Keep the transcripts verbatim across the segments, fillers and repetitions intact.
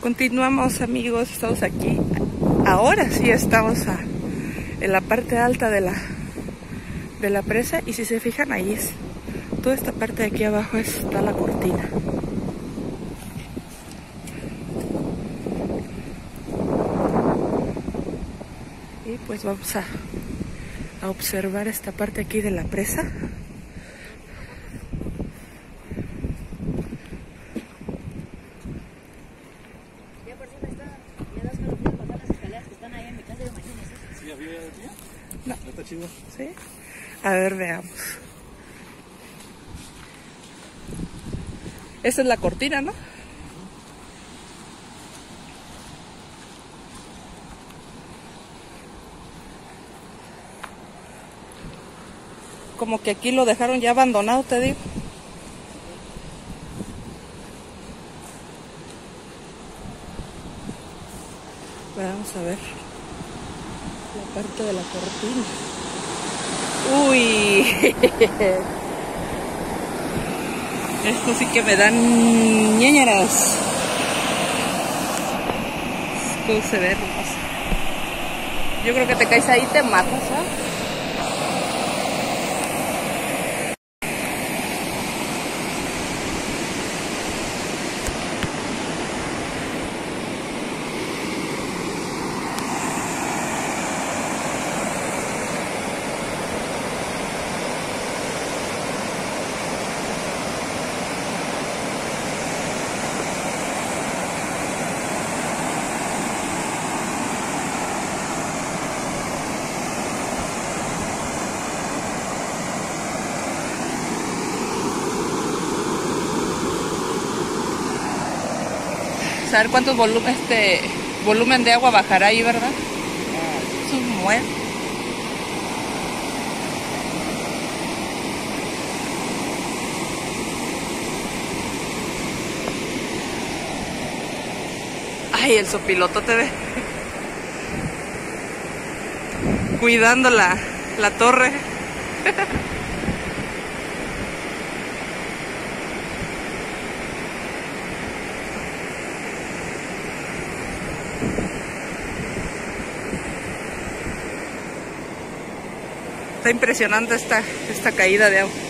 Continuamos, amigos, estamos aquí. Ahora sí estamos a, en la parte alta de la, de la presa. Y si se fijan, ahí es toda esta parte de aquí abajo está la cortina. Y pues vamos a, a observar esta parte aquí de la presa. No. Está chido. ¿Sí? A ver, veamos. Esa es la cortina, ¿no? Como que aquí lo dejaron ya abandonado, te digo. Vamos a ver la parte de la cortina. Uy, esto sí que me dan ñañaras. ¿Cómo se ve, hermoso? Yo creo que te caes ahí y te matas, ¿eh? Saber cuántos volumen, este volumen de agua bajará ahí, ¿verdad? Es un muelle. Ay, el sopiloto te ve cuidando la, la torre. Está impresionante esta, esta caída de agua.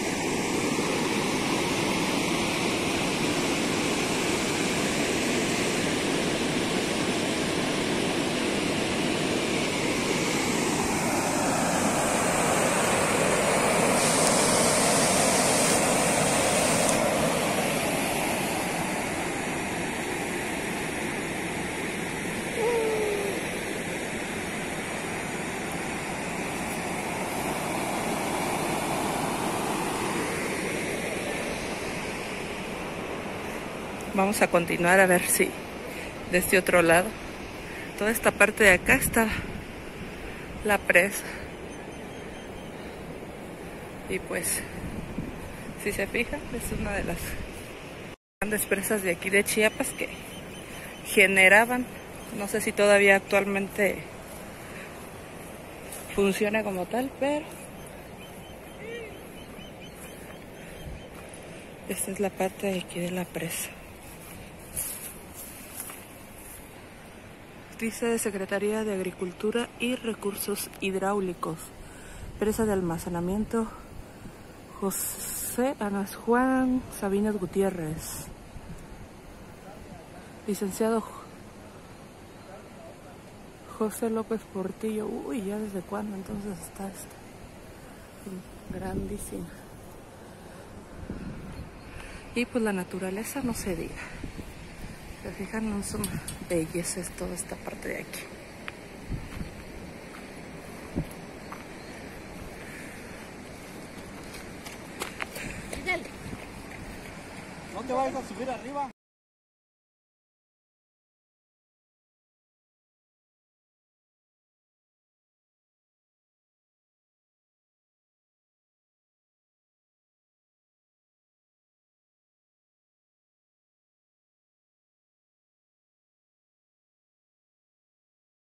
Vamos a continuar a ver si de este otro lado, toda esta parte de acá está la presa. Y pues, si se fijan, es una de las grandes presas de aquí de Chiapas que generaban, no sé si todavía actualmente funciona como tal, pero esta es la parte de aquí de la presa. Dice Secretaría de Agricultura y Recursos Hidráulicos. Presa de almacenamiento José Anas Juan Sabines Gutiérrez. Licenciado José López Portillo. Uy, ¿ya desde cuándo entonces está esta? Grandísima. Y pues la naturaleza no se diga. Se fijan, no son bellezas toda esta parte de aquí. No te vayas a subir arriba.